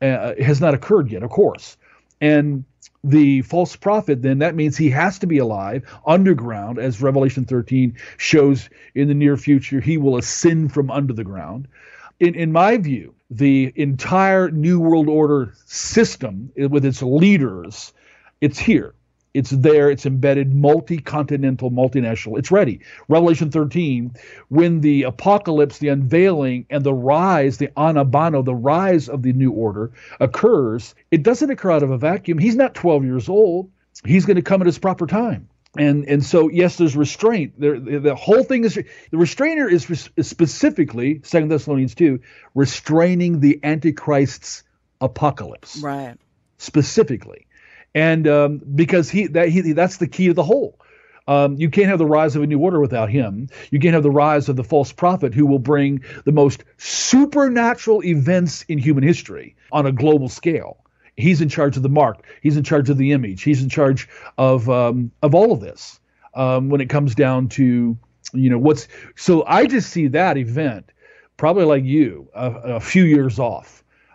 has not occurred yet, of course. And the false prophet, then, that means he has to be alive, underground, as Revelation 13 shows in the near future. He will ascend from under the ground. In my view, the entire New World Order system, with its leaders, it's here. It's there. It's embedded, multi-continental, multinational. It's ready. Revelation 13, when the apocalypse, the unveiling, and the rise, the anabano, the rise of the new order occurs, it doesn't occur out of a vacuum. He's not 12 years old. He's going to come at his proper time. And so, yes, there's restraint. The whole thing is, the restrainer is specifically, 2 Thessalonians 2, restraining the Antichrist's apocalypse. Right. Specifically. And because that's the key to the whole. You can't have the rise of a new order without him. You can't have the rise of the false prophet who will bring the most supernatural events in human history on a global scale. He's in charge of the mark. He's in charge of the image. He's in charge of all of this when it comes down to what's. So I just see that event probably like you a few years off.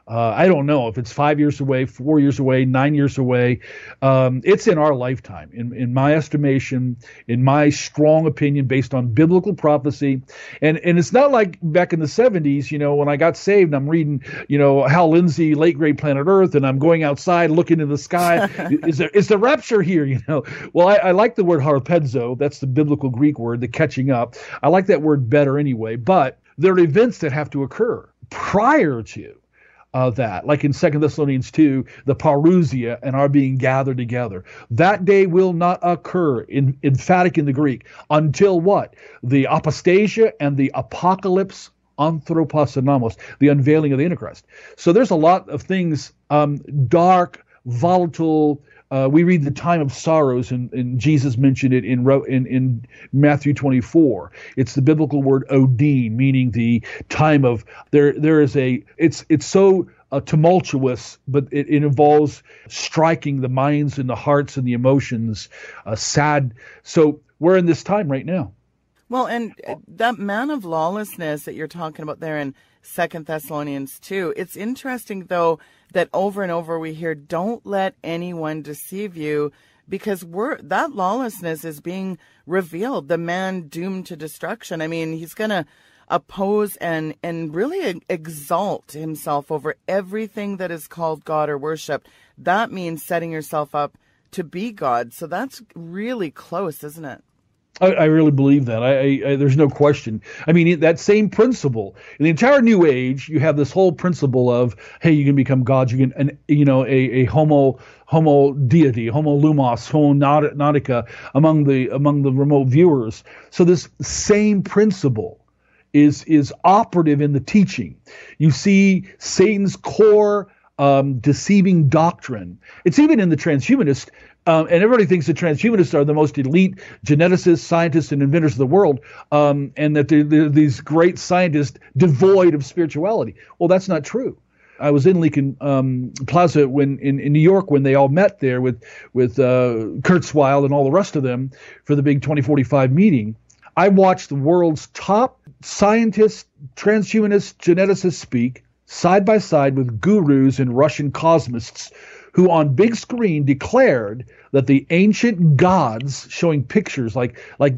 I don't know if it's 5 years away, 4 years away, 9 years away. It's in our lifetime, in my estimation, in my strong opinion, based on biblical prophecy. And it's not like back in the 70s, when I got saved, I'm reading, Hal Lindsey, Late Great Planet Earth, and I'm going outside looking in the sky. Is the rapture here? Well, I like the word harpazo. That's the biblical Greek word, the catching up. I like that word better anyway. But there are events that have to occur prior to that, like in 2 Thessalonians 2, the parousia and our being gathered together. That day will not occur, emphatic in the Greek, until what? The apostasia and the apocalypse anthroposanamos, the unveiling of the Antichrist. So there's a lot of things, dark, volatile. We read the time of sorrows, and Jesus mentioned it in Matthew 24. It's the biblical word odin, meaning the time of there is a. It's so tumultuous, but it involves striking the minds and the hearts and the emotions, sad. So we're in this time right now. Well, and that man of lawlessness that you're talking about there in 2 Thessalonians 2, it's interesting, though, that over and over we hear, don't let anyone deceive you, because that lawlessness is being revealed, the man doomed to destruction. I mean, he's going to oppose and really exalt himself over everything that is called God or worship. That means setting yourself up to be God. So that's really close, isn't it? I really believe that. There's no question. I mean, that same principle in the entire New Age, you have this whole principle of, hey, you can become God. You can, a homo deity, homo lumos, homo nautica among the remote viewers. So this same principle is operative in the teaching. You see Satan's core deceiving doctrine. It's even in the transhumanist. And everybody thinks the transhumanists are the most elite geneticists, scientists, and inventors of the world, and that they're these great scientists devoid of spirituality. Well, that's not true. I was in Lincoln Plaza in New York when they all met there with Kurzweil and all the rest of them for the big 2045 meeting. I watched the world's top scientists, transhumanists, geneticists speak side by side with gurus and Russian cosmists who on big screen declared that the ancient gods, showing pictures like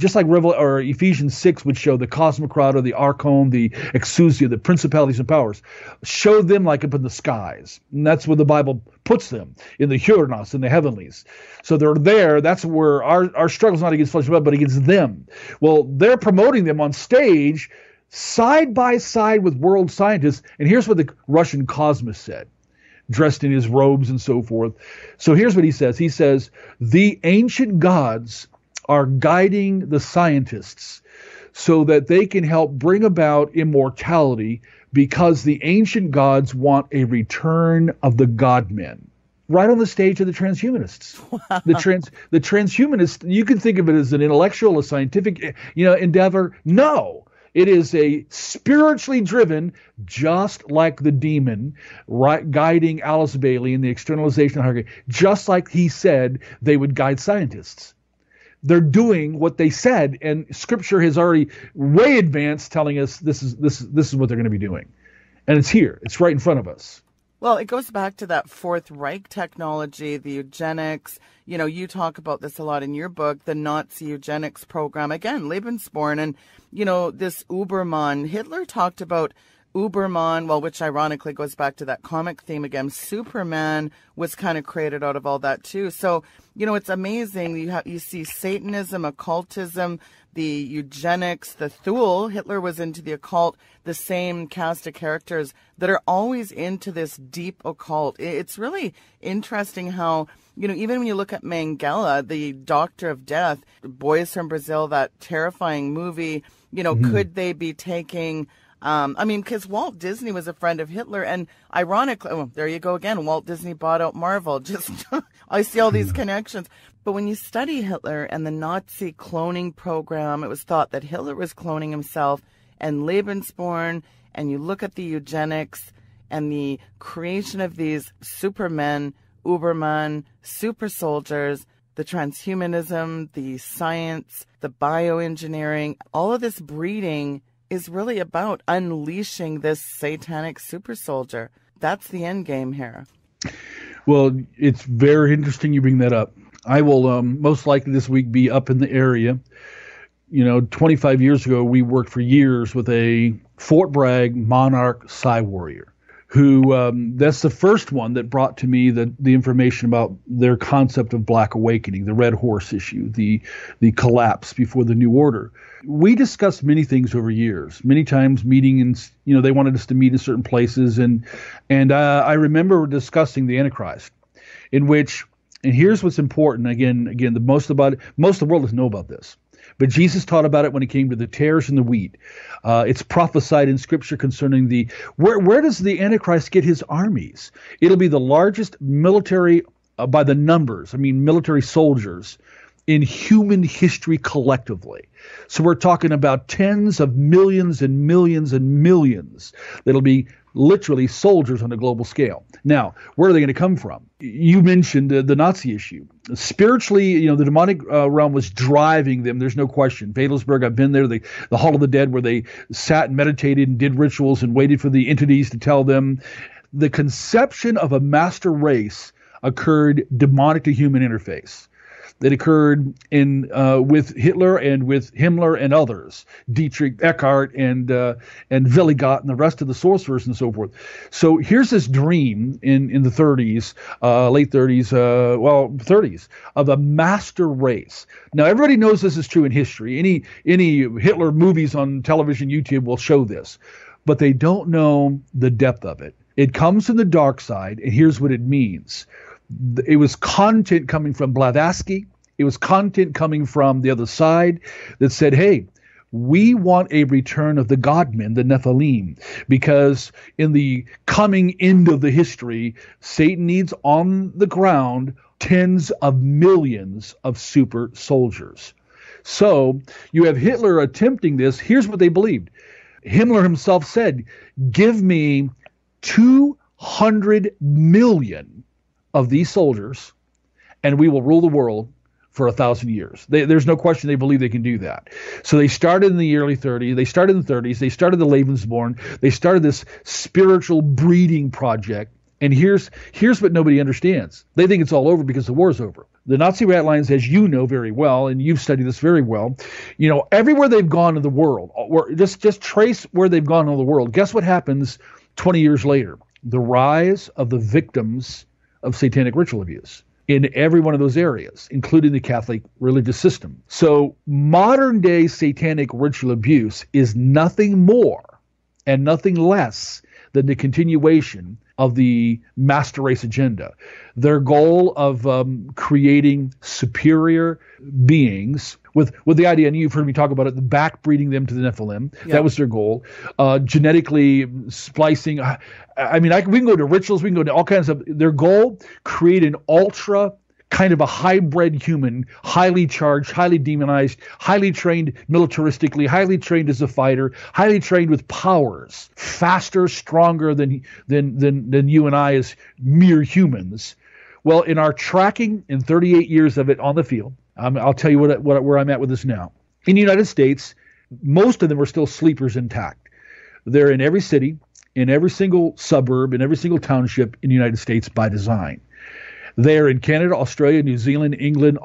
Ephesians 6 would show the Cosmocrata, the Archon, the Exousia, the principalities and powers, showed them like up in the skies. And that's where the Bible puts them, in the Huranos, in the heavenlies. So they're there. That's where our struggle's not against flesh and blood, but against them. Well, they're promoting them on stage side by side with world scientists. And here's what the Russian cosmist said, dressed in his robes and so forth. So here's what he says. He says, the ancient gods are guiding the scientists so that they can help bring about immortality, because the ancient gods want a return of the God-men. Right on the stage of the transhumanists. Wow. The transhumanists, you can think of it as an intellectual, a scientific, endeavor. No. It is a spiritually driven, just like the demon, right, guiding Alice Bailey in the externalization hierarchy, just like he said they would guide scientists. They're doing what they said, and Scripture has already way advanced telling us this is what they're going to be doing. And it's here. It's right in front of us. Well, it goes back to that Fourth Reich technology, the eugenics. You talk about this a lot in your book, the Nazi eugenics program. Again, Lebensborn and, this Ubermann. Hitler talked about Ubermann, well, which ironically goes back to that comic theme again. Superman was kind of created out of all that too. So, it's amazing. You see Satanism, occultism, the eugenics, the Thule. Hitler was into the occult, the same cast of characters that are always into this deep occult. It's really interesting how, even when you look at Mengele, the Doctor of Death, Boys from Brazil, that terrifying movie, could they be taking... because Walt Disney was a friend of Hitler, and ironically, there you go again, Walt Disney bought out Marvel. Just, I see all these connections. But when you study Hitler and the Nazi cloning program, it was thought that Hitler was cloning himself, and Lebensborn, and you look at the eugenics and the creation of these supermen, Uberman, super soldiers, the transhumanism, the science, the bioengineering, all of this breeding is really about unleashing this satanic super soldier. That's the end game here. Well, it's very interesting you bring that up. I will most likely this week be up in the area. 25 years ago, we worked for years with a Fort Bragg Monarch Psi Warrior, who that's the first one that brought to me the information about their concept of Black Awakening, the Red Horse issue, the collapse before the New Order. We discussed many things over years, many times meeting, and they wanted us to meet in certain places, and I remember discussing the Antichrist, in which, and here's what's important. Again, most of the world doesn't know about this. But Jesus taught about it when it came to the tares and the wheat. It's prophesied in Scripture concerning where does the Antichrist get his armies? It'll be the largest military by the numbers. Military soldiers in human history collectively. So we're talking about tens of millions and millions and millions that'll be literally soldiers on a global scale. Now, where are they going to come from? You mentioned the Nazi issue. Spiritually, the demonic realm was driving them. There's no question. Wavelsburg, I've been there, the Hall of the Dead, where they sat and meditated and did rituals and waited for the entities to tell them. The conception of a master race occurred demonic to human interface. That occurred in with Hitler and with Himmler and others, Dietrich Eckhart and Willigott and the rest of the sorcerers and so forth. So here's this dream in the 30s, late 30s, 30s, of a master race. Now everybody knows this is true in history. Any Hitler movies on television, YouTube will show this, but they don't know the depth of it. It comes from the dark side, and here's what it means. It was content coming from Blavatsky. It was content coming from the other side that said, hey, we want a return of the godmen, the Nephilim, because in the coming end of the history, Satan needs on the ground tens of millions of super soldiers. So you have Hitler attempting this. Here's what they believed. Himmler himself said, give me 200 million of these soldiers, and we will rule the world for 1,000 years. There's no question they believe they can do that. So they started in the early 30s. They started in the 30s. They started the Lebensborn. They started this spiritual breeding project. And here's what nobody understands. They think it's all over because the war's over. The Nazi rat lines, as you know very well, and you've studied this very well, everywhere they've gone in the world, or just trace where they've gone in the world. Guess what happens 20 years later? The rise of the victims of satanic ritual abuse in every one of those areas, including the Catholic religious system. So modern day satanic ritual abuse is nothing more and nothing less than the continuation of the master race agenda. Their goal of creating superior beings with the idea, and you've heard me talk about it, the backbreeding them to the Nephilim. Yeah. That was their goal. Genetically splicing. We can go to rituals. We can go to all kinds of. Their goal, create an ultra kind of a hybrid human, highly charged, highly demonized, highly trained militaristically, highly trained as a fighter, highly trained with powers, faster, stronger than you and I as mere humans. Well, in our tracking in 38 years of it on the field, I'll tell you where I'm at with this now. In the United States, most of them are still sleepers intact. They're in every city, in every single suburb, in every single township in the United States by design. They're in Canada, Australia, New Zealand, England,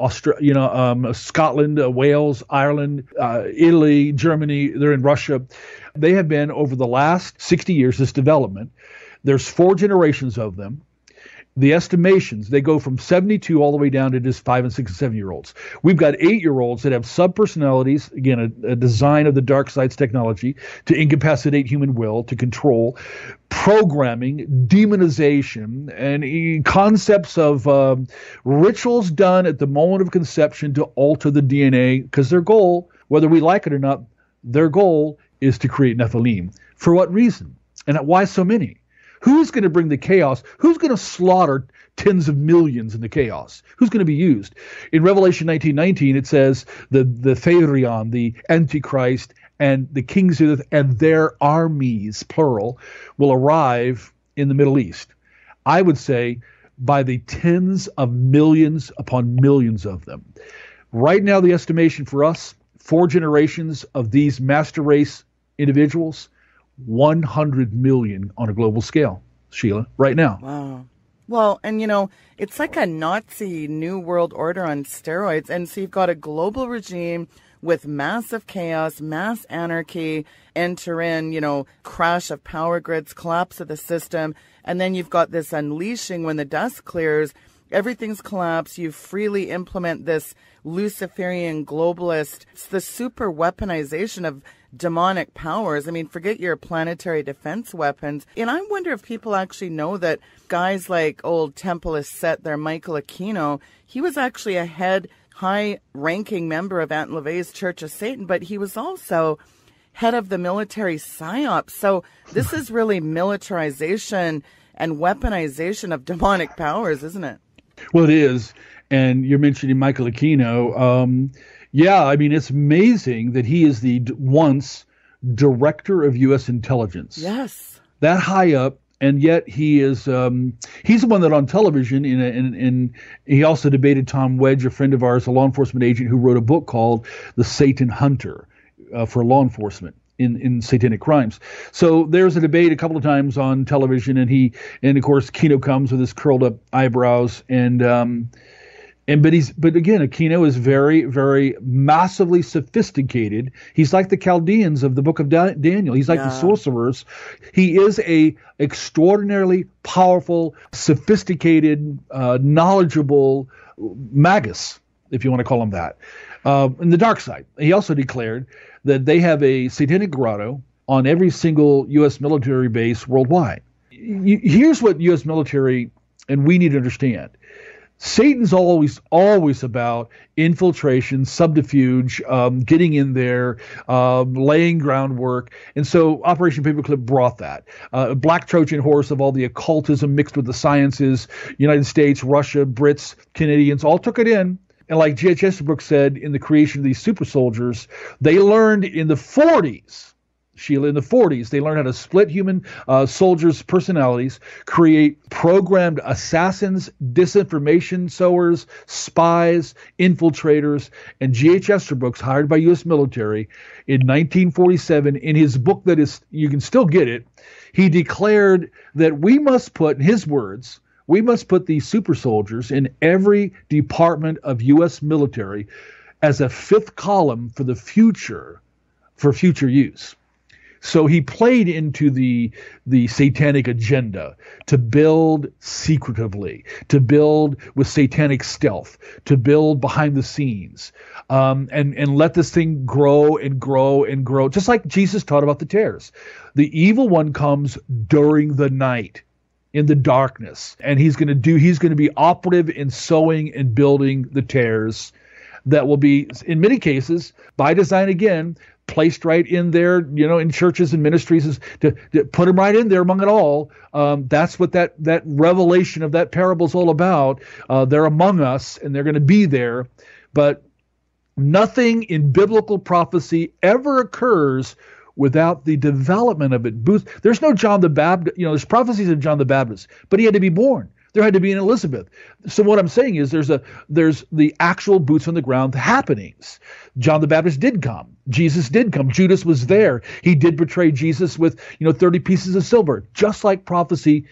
Scotland, Wales, Ireland, Italy, Germany. They're in Russia. They have been, over the last 60 years, this development. There's 4 generations of them. The estimations, they go from 72 all the way down to just 5 and 6 and 7-year-olds. We've got 8-year-olds that have sub-personalities, again, a design of the dark side's technology to incapacitate human will, to control, programming, demonization, and concepts of rituals done at the moment of conception to alter the DNA, because their goal, whether we like it or not, their goal is to create Nephilim. For what reason? And why so many? Who's going to bring the chaos? Who's going to slaughter tens of millions in the chaos? Who's going to be used? In Revelation 19:19, it says the Therion, the Antichrist, and the kings of the earth and their armies, plural, will arrive in the Middle East. I would say by the tens of millions upon millions of them. Right now, the estimation for us, 4 generations of these master race individuals, 100 million on a global scale, Sheila, right now. Wow. Well, and it's like a Nazi New World Order on steroids. And so you've got a global regime with massive chaos, mass anarchy, enter in, crash of power grids, collapse of the system. And then you've got this unleashing when the dust clears, everything's collapsed. You freely implement this Luciferian globalist, it's the super weaponization of demonic powers. I mean, forget your planetary defense weapons. And I wonder if people actually know that guys like old Temple Set there, Michael Aquino, he was actually a high-ranking member of Aunt LaVey's Church of Satan, but he was also head of the military psyops. So this is really militarization and weaponization of demonic powers, isn't it? Well, it is. And you're mentioning Michael Aquino. Yeah, I mean, it's amazing that he is the once director of U.S. intelligence. Yes. That high up, and yet he's the one that on television, and he also debated Tom Wedge, a friend of ours, a law enforcement agent who wrote a book called The Satan Hunter for law enforcement in satanic crimes. So there's a debate a couple of times on television, and of course Kino comes with his curled up eyebrows, but again, Aquino is very, very massively sophisticated. He's like the Chaldeans of the book of Daniel. He's like the sorcerers. He is a extraordinarily powerful, sophisticated, knowledgeable magus, if you want to call him that, in the dark side. He also declared that they have a satanic grotto on every single U.S. military base worldwide. Here's what U.S. military, and we need to understand. Satan's always about infiltration, subterfuge, getting in there, laying groundwork. And so Operation Paperclip brought that. Black Trojan horse of all the occultism mixed with the sciences, United States, Russia, Brits, Canadians, all took it in. And like G.H. Estabrook said in the creation of these super soldiers, they learned in the 40s, Sheila, in the 40s, they learned how to split human soldiers' personalities, create programmed assassins, disinformation sowers, spies, infiltrators, and G.H. Estabrook's hired by U.S. military in 1947. In his book that is, you can still get it, he declared that we must put, in his words, we must put these super soldiers in every department of U.S. military as a fifth column for the future, for future use. So he played into the satanic agenda to build secretively, to build with satanic stealth, to build behind the scenes, and let this thing grow and grow and grow, just like Jesus taught about the tares. The evil one comes during the night, in the darkness, and he's going to be operative in sowing and building the tares that will be, in many cases, by design again, placed right in there, in churches and ministries, to put them right in there among it all. That's what that revelation of that parable is all about. They're among us, and they're going to be there. But nothing in biblical prophecy ever occurs without the development of it. There's no John the Baptist. There's prophecies of John the Baptist, but he had to be born. There had to be an Elizabeth. So what I'm saying is there's the actual boots on the ground happenings. John the Baptist did come. Jesus did come. Judas was there. He did betray Jesus with 30 pieces of silver, just like prophecy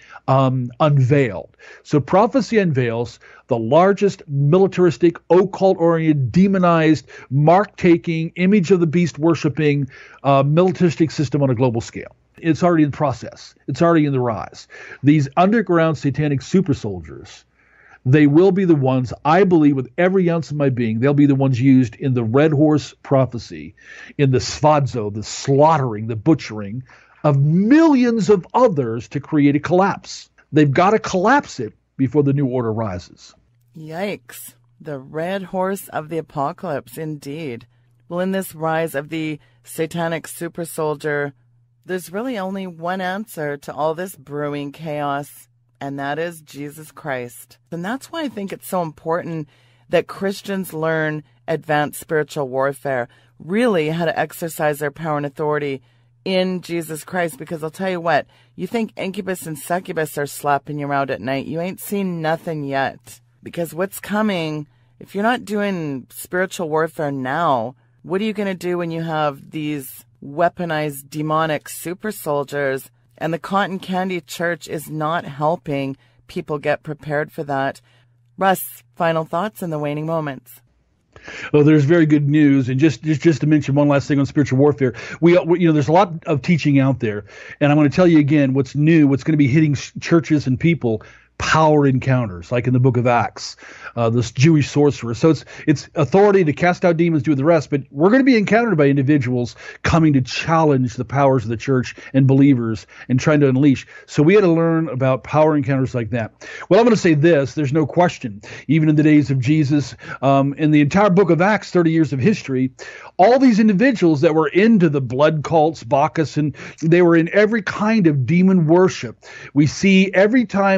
unveiled. So prophecy unveils the largest militaristic, occult-oriented, demonized, mark-taking, image of the beast worshiping militaristic system on a global scale. It's already in process. It's already in the rise. These underground satanic super soldiers, they will be the ones, I believe with every ounce of my being, they'll be the ones used in the red horse prophecy, in the svadzo, the slaughtering, the butchering of millions of others to create a collapse. They've got to collapse it before the new order rises. Yikes. The red horse of the apocalypse, indeed. Well, in this rise of the satanic super soldier, there's really only one answer to all this brewing chaos, and that is Jesus Christ. And that's why I think it's so important that Christians learn advanced spiritual warfare, really how to exercise their power and authority in Jesus Christ. Because I'll tell you what, you think incubus and succubus are slapping you around at night. You ain't seen nothing yet. Because what's coming, if you're not doing spiritual warfare now, what are you going to do when you have these weaponized demonic super soldiers? And the cotton candy church is not helping people get prepared for that. Russ, final thoughts in the waning moments. Well, there's very good news, and just to mention one last thing on spiritual warfare, we there's a lot of teaching out there, and I'm going to tell you again what's new, what's going to be hitting churches and people. Power encounters, like in the book of Acts, this Jewish sorcerer. So it's authority to cast out demons, do the rest, but we're going to be encountered by individuals coming to challenge the powers of the church and believers and trying to unleash. So we had to learn about power encounters like that. Well, I'm going to say this, there's no question, even in the days of Jesus, in the entire book of Acts, 30 years of history, all these individuals that were into the blood cults, Bacchus, and they were in every kind of demon worship. We see every time the believers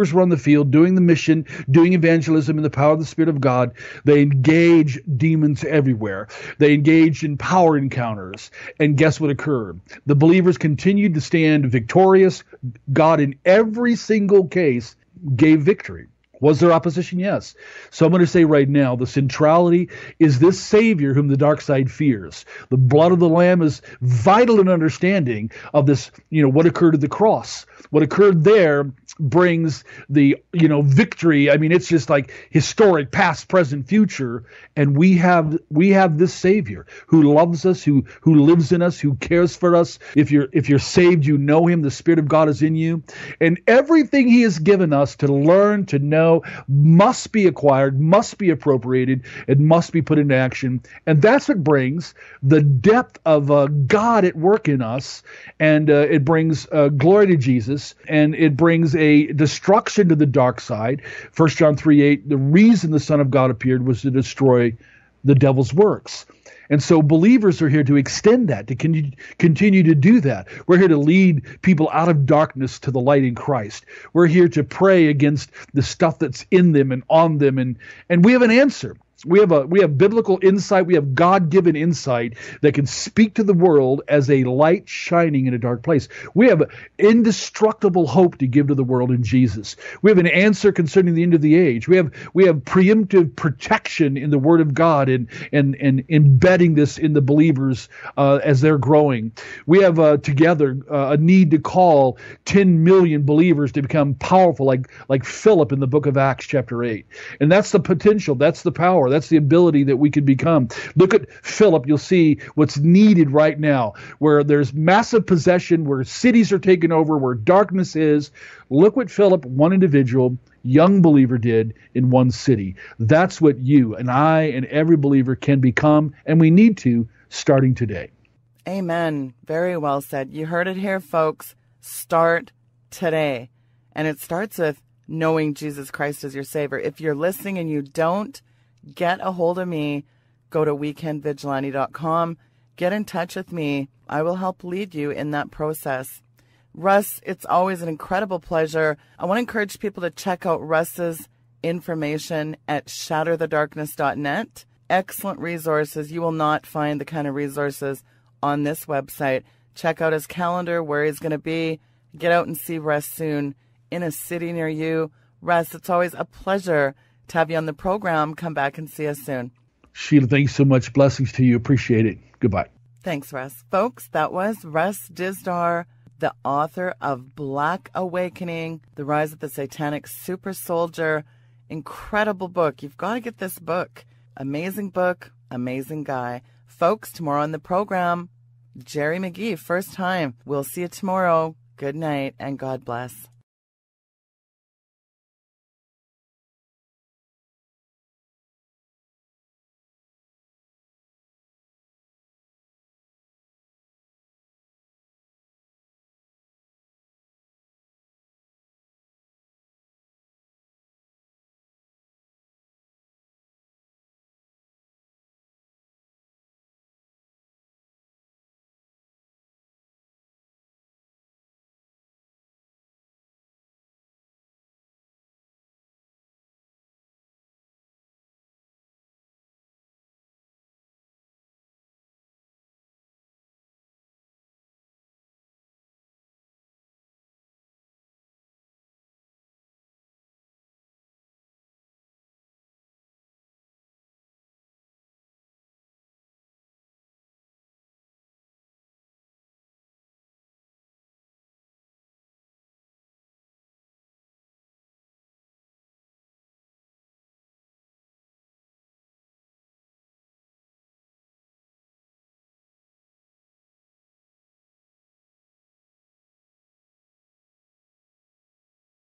believers were on the field doing the mission, doing evangelism in the power of the Spirit of God, they engaged demons everywhere. They engaged in power encounters. And guess what occurred? The believers continued to stand victorious. God, in every single case, gave victory. Was there opposition? Yes. So I'm going to say right now, the centrality is this Savior whom the dark side fears. The blood of the Lamb is vital in understanding of this, what occurred at the cross. What occurred there brings the, victory. I mean, it's just like historic, past, present, future. And we have this Savior who loves us, who lives in us, who cares for us. If you're saved, you know him. The Spirit of God is in you. And everything he has given us to learn, to know, must be acquired, must be appropriated, it must be put into action. And that's what brings the depth of God at work in us. And it brings glory to Jesus. And it brings a destruction to the dark side. 1 John 3:8, the reason the Son of God appeared was to destroy the devil's works. And so believers are here to extend that, to continue to do that. We're here to lead people out of darkness to the light in Christ. We're here to pray against the stuff that's in them and on them. And we have an answer. We have biblical insight. We have God-given insight that can speak to the world as a light shining in a dark place. We have indestructible hope to give to the world in Jesus. We have an answer concerning the end of the age. We have preemptive protection in the Word of God and embedding this in the believers as they're growing. We have together a need to call 10 million believers to become powerful, like Philip in the book of Acts chapter 8. And that's the potential. That's the power. That's the ability that we could become. Look at Philip. You'll see what's needed right now, where there's massive possession, where cities are taken over, where darkness is. Look what Philip, one individual, young believer, did in one city. That's what you and I and every believer can become, and we need to, starting today. Amen. Very well said. You heard it here, folks. Start today. And it starts with knowing Jesus Christ as your Savior. If you're listening and you don't, get a hold of me. Go to weekendvigilante.com. Get in touch with me. I will help lead you in that process. Russ, it's always an incredible pleasure. I want to encourage people to check out Russ's information at shatterthedarkness.net. Excellent resources. You will not find the kind of resources on this website. Check out his calendar, where he's going to be. Get out and see Russ soon in a city near you. Russ, it's always a pleasure to have you on the program. Come back and see us soon. Sheila, thanks so much. Blessings to you. Appreciate it. Goodbye. Thanks, Russ. Folks, that was Russ Dizdar, the author of Black Awakening, The Rise of the Satanic Super Soldier. Incredible book. You've got to get this book. Amazing book, amazing guy. Folks, tomorrow on the program, Jerry McGee, first time. We'll see you tomorrow. Good night and God bless.